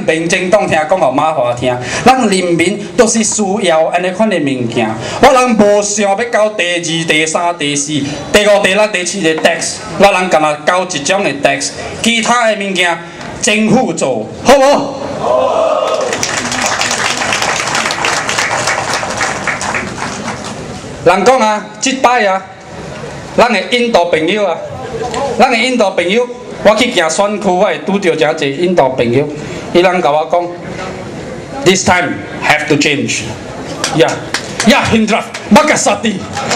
民进党听讲互马华听，咱人民都是需要安尼款的物件。我人无想要交第二、第三、第四、第五、第六、第七个 tax， 我人干那交一种的 tax， 其他的物件政府做，好无？好。人讲啊，即摆啊，咱的印度朋友啊，咱的印度朋友，我去行选区，我会拄着诚济印度朋友，伊人甲我讲 ，this time have to change， 呀呀，Hindra Makasati。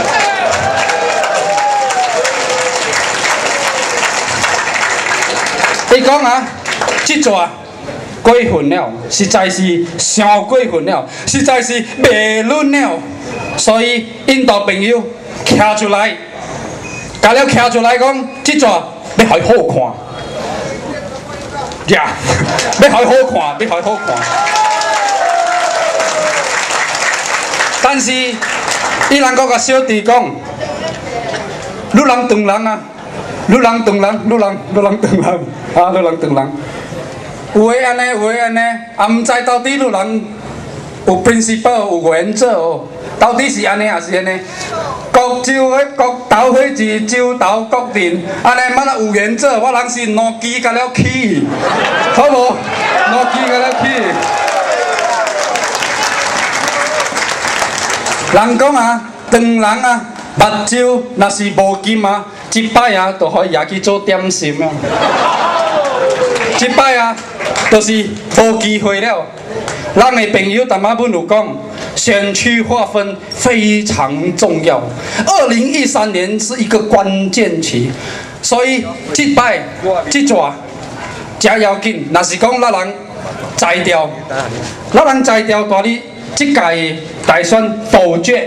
伊讲啊，即座过分了，实在是上过分了，实在是袂论了。所以印度朋友徛出来，甲了徛出来讲，即座要互伊好看，呀，要互伊好看，要互伊好看。但是伊人阁甲小弟讲，女人当人啊，女人当人，女人当人啊，女人当人。有诶安尼，有诶安尼，也毋知到底女人有 principle 有原则哦。到底是安尼还是安尼？各州的各头伙子州头各镇，安尼满啊有原则。我人是两支甲了起，好无？两支甲了起。人讲啊，当人啊，目睭若是无金啊，一摆啊，就可以拿去做点心啊。一摆啊，就是无机会了。咱的朋友淡仔本有讲。选区划分非常重要，2013年是一个关键期，所以这摆这抓真要紧。若是讲咱人裁掉，咱人裁掉大哩这届大选否决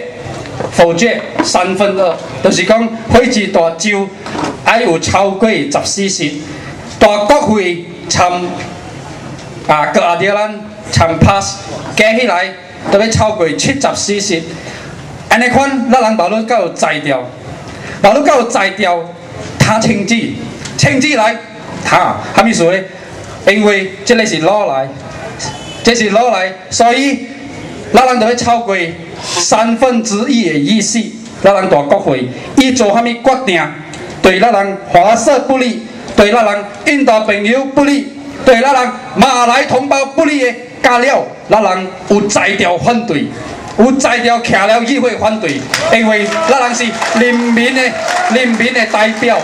2/3，就是讲每一大州要有超过14席，大国会参各阿爹咱参 pass 加起来。都要超过74席，安尼款，咱人马路到裁掉，马路到裁掉，他清治来，哈，啥物事呢？因为这个是攞来，所以咱人就要超过1/3的议席，咱人大国会，伊做啥物决定，对咱人华社不利，对咱人印度朋友不利，对咱人马来同胞不利的。加了，咱人有裁掉反对，有裁掉徛了议会反对，因为咱人是人民的代表。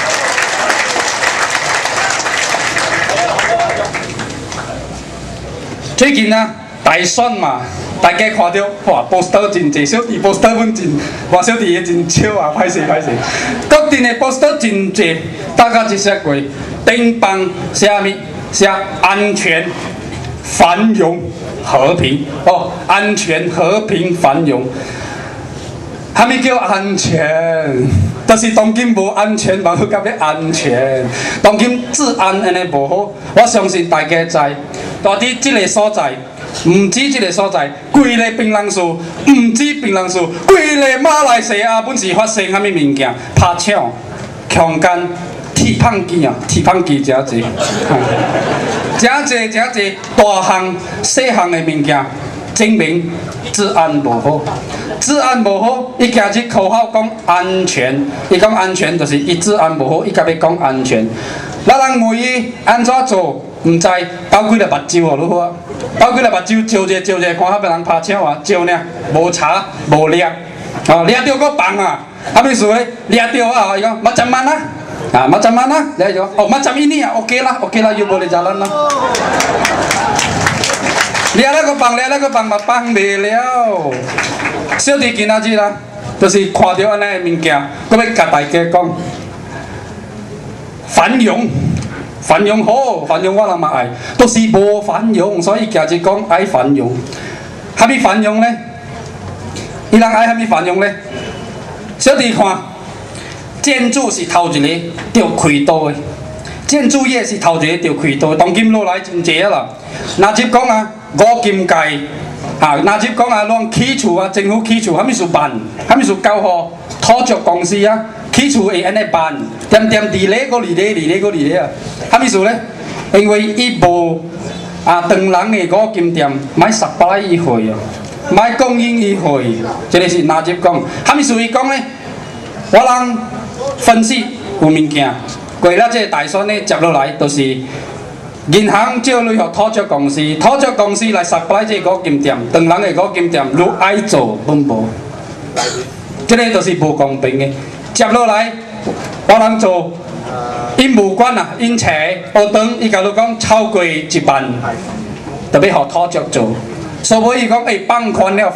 最近啊，大选嘛，大家看到哇，poster 真济，小弟 poster 本真，哇，小弟也真少啊，歹势。各地的 poster 真济，大家一写过，顶帮写啥物？写安全。繁荣和平哦，安全和平繁荣，啥物叫安全？就是当今无安全，嘛好甲要安全。当今治安安尼无好，我相信大家知。大伫即个所在，毋止即个所在，规个槟榔树，毋止槟榔树，规个马来西亚本是发生啥物物件？拍抢、强奸。铁胖机啊，铁胖机真济，真济大项细项的物件，证明治安无好。治安无好，伊今日口号讲安全，伊讲安全就是伊治安无好，伊甲要讲安全。咱人问伊安怎做，毋知包几粒目睭哦，如何？包几粒目睭照者，看遐别人拍抢啊，照呢，无查无掠，哦，掠着搁放啊，啥物事呢？掠着啊，伊讲macam mana？啊，macam mana？dia jawab, oh macam ini ya, oke lah, you boleh jalan lah. 掠了个放，放袂了。小弟今仔日啦，就是看到安尼的物件，搁要甲大家讲，繁荣好，繁荣我人嘛爱，都是无繁荣，所以今日讲爱繁荣。啥物繁荣呢？伊人爱啥物繁荣呢？小弟看。建筑是头一个着开刀的，建筑业是头一个着开刀的。当今落来真济啊啦。若是讲啊，五金界若是讲啊，拢起厝啊，政府起厝，啥物事办？啥物事交互土木公司啊？起厝会安尼办，点点伫咧，搁伫咧啊？啥物事呢？因为伊无唐人的五金店买18亿会哦，买供应议会，这个是纳入讲。虾米属于讲呢？我人分析有物件，过了这个大选呢接落来，就是银行借钱予土石公司，土石公司来supply这个五金店，唐人的五金店愈爱做本无，这个就是无公平的。接落来，我人做。因物管啊，因车学堂，伊甲你讲超过1万，特别互土石做，所以伊讲放宽了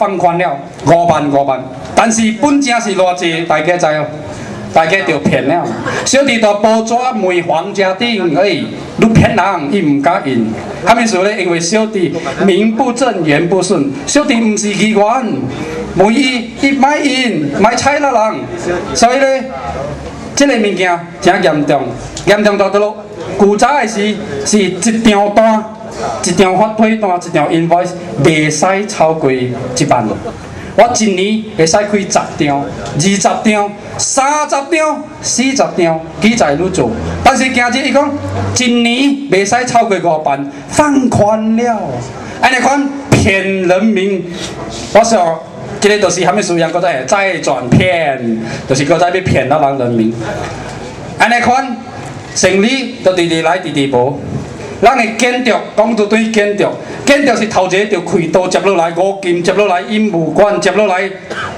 5万，但是本正是偌济，大家知哦，大家就骗了。小弟都包纸卖房家顶，你骗人，伊唔敢印。虾米事呢？因为小弟名不正言不顺，小弟唔是议员，每伊买印，买菜啦人，所以呢。这个物件真严重，严重到倒落。古早的时是一张单、一张发配单、一张 invoice， 袂使超过1万。我一年会使开10张、20张、30张、40张，记载愈做。但是今日伊讲一年袂使超过5万，放宽了。安尼款骗人民，我想。这个就是虾米事样，搁再再转骗，就是搁再要骗到人民。安尼款生理都直直来，直直无。咱会建筑讲到对建筑，建筑是头一个就开刀接落来五金，接落来印务馆，接落来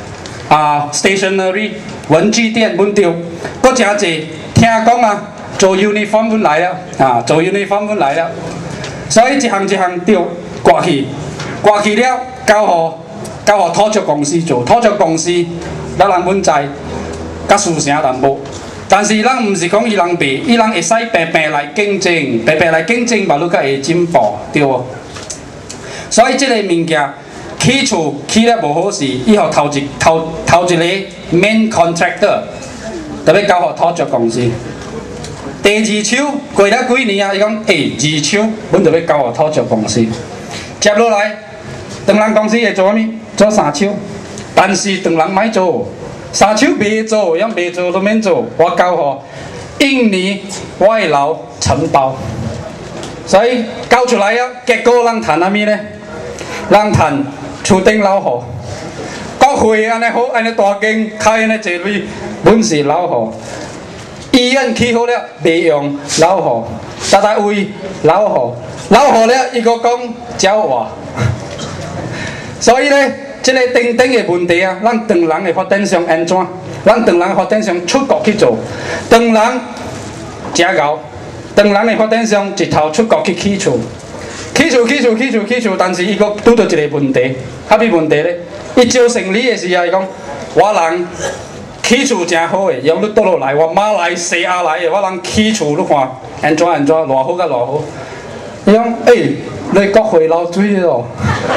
stationery 文具店阮着，搁真侪听讲啊，做 uniform 阮来了做 uniform 阮来了，所以一项着挂去了，交互土石公司做，土石公司咱人阮知，甲输成淡薄。但是咱毋是讲伊人白，伊人会使白白来竞争，白白来竞争，嘛，愈较会进步，对无？所以即个物件起厝起了无好势，以后头一个 main contractor， 特别交互土石公司。第二手过了几年啊，伊讲二手，阮就要交互土石公司。接落来，唐人公司会做啥物？做3手，但是唐人莫做，3手袂做，也袂做都免做。我交互印尼外劳承包，所以交出来啊，结果咱赚啥物呢？咱赚厝顶老户，国会安尼好，安尼大间开安尼济钱，阮是老户。医院起好了，袂用老户，搭位老户了，伊个讲鸟话，所以呢。这个等等的问题啊，咱唐人的发展上安怎？咱唐人发展上出国去做，唐人真牛，唐人的发展上一头出国去起厝，但是伊个拄到一个问题，啥物问题呢？伊招生理的时啊，伊讲我人起厝真好的，用你倒落来，我马来西亚来的，我人起厝你看安怎，偌好甲偌好。伊讲你国会流水咯。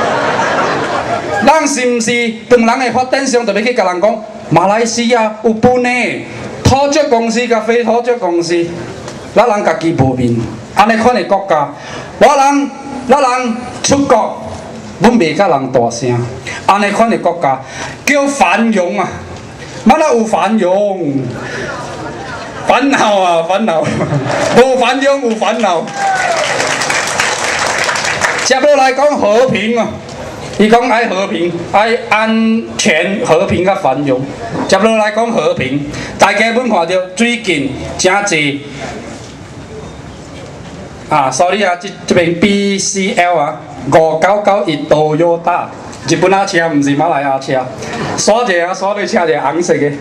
咱是毋是唐人的发展上特别去甲人讲，马来西亚有分的土石公司甲非土石公司，咱人家己无面，安尼款的国家，咱人出国，阮袂甲人大声，安尼款的国家叫繁荣啊，哪有繁荣？烦恼啊，烦恼，无繁荣有烦恼。接落来讲和平啊。伊讲爱和平，爱安全、和平甲繁荣。接落来讲和平，大家阮看到最近真侪sorry 啊，这边 BCL 啊，599Toyota， 日本仔车，毋是马来亚车，锁者啊，锁对车者红色的。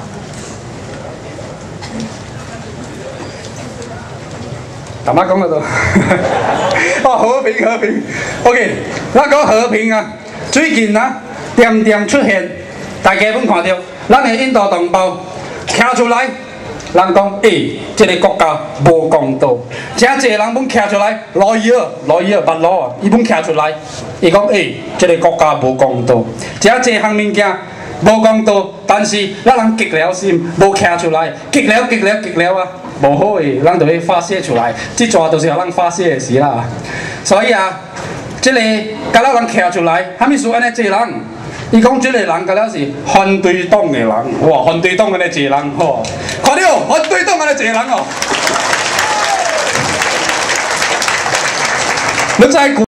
干嘛讲到都？和平 ，OK， 咱讲和平啊。最近啊，渐出现，大家阮看到，咱的印度同胞站出来，人讲这个国家无公道，真侪人阮站出来，罗伊尔巴罗啊，伊阮站出来，伊讲这个国家无公道，真侪项物件无公道，但是咱人激了心，无站出来，激了啊！无好诶，咱就要发泄出来，即抓就是互咱发泄诶时啦。所以啊，即个甲咱人徛出来，虾米事安尼济人？伊讲即个人甲了是反对党诶人，哇！反对党安尼济人吼，看到反对党安尼济人哦。 你知